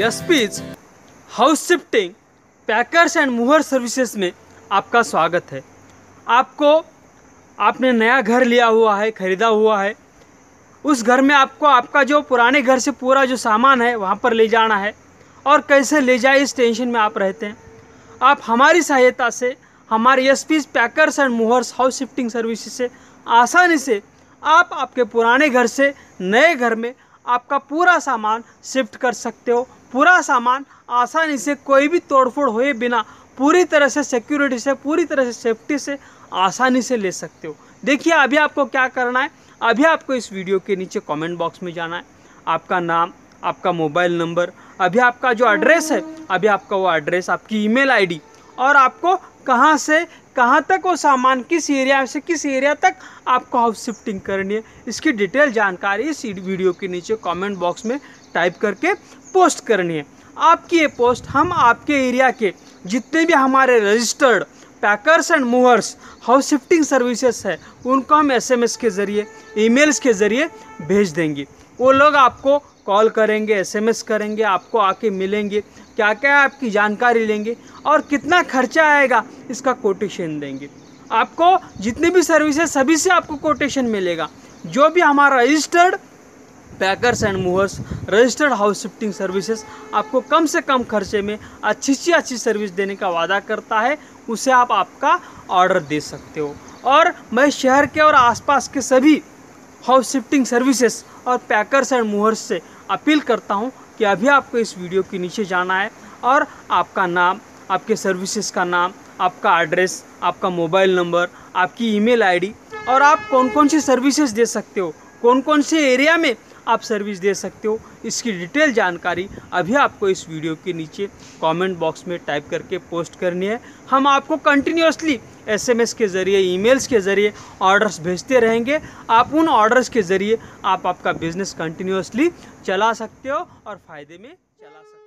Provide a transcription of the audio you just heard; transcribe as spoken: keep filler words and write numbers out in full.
SPs house shifting packers and mover services में आपका स्वागत है। आपको आपने नया घर लिया हुआ है, ख़रीदा हुआ है। उस घर में आपको आपका जो पुराने घर से पूरा जो सामान है वहाँ पर ले जाना है और कैसे ले जाए इस टेंशन में आप रहते हैं। आप हमारी सहायता से हमारे SPs packers and movers house shifting services से आसानी से आप आपके पुराने घर से नए घर में आपका पूरा सामान शिफ्ट कर सकते हो। पूरा सामान आसानी से कोई भी तोड़फोड़ हुए बिना पूरी तरह से सिक्योरिटी से, पूरी तरह से सेफ्टी से आसानी से ले सकते हो। देखिए अभी आपको क्या करना है। अभी आपको इस वीडियो के नीचे कमेंट बॉक्स में जाना है, आपका नाम, आपका मोबाइल नंबर, अभी आपका जो एड्रेस है, अभी आपका वो एड्रेस, आपकी ईमेल आईडी और आपको कहाँ से कहाँ तक वो सामान, किस एरिया से किस एरिया तक आपको हाउस शिफ्टिंग करनी है, इसकी डिटेल जानकारी इस वीडियो के नीचे कमेंट बॉक्स में टाइप करके पोस्ट करनी है। आपकी ये पोस्ट हम आपके एरिया के जितने भी हमारे registered packers and movers house shifting services है उनको हम एसएमएस के ज़रिए, ईमेल्स के ज़रिए भेज देंगे। वो लोग आपको कॉल करेंगे, एसएमएस करेंगे, आपको आके मिलेंगे, क्या क्या आपकी जानकारी लेंगे और कितना खर्चा आएगा इसका कोटेशन देंगे। आपको जितने भी सर्विसेज सभी से आपको कोटेशन मिलेगा। जो भी हमारा registered packers and movers registered house shifting services आपको कम से कम खर्चे में अच्छी से अच्छी सर्विस देने का वादा करता है, उसे आप आपका ऑर्डर दे सकते हो। और मैं शहर के और आसपास के सभी हाउस शिफ्टिंग सर्विसेज और पैकर्स एंड मूवर्स से अपील करता हूं कि अभी आपको इस वीडियो के नीचे जाना है और आपका नाम, आपके सर्विसेज का नाम, आपका एड्रेस, आपका मोबाइल नंबर, आपकी ईमेल आईडी और आप कौन कौन सी सर्विसेज दे सकते हो, कौन कौन से एरिया में आप सर्विस दे सकते हो, इसकी डिटेल जानकारी अभी आपको इस वीडियो के नीचे कमेंट बॉक्स में टाइप करके पोस्ट करनी है। हम आपको कंटिन्यूसली एसएमएस के ज़रिए, ईमेल्स के ज़रिए ऑर्डर्स भेजते रहेंगे। आप उन ऑर्डर्स के ज़रिए आप आपका बिजनेस कंटिन्यूसली चला सकते हो और फ़ायदे में चला सकते हो।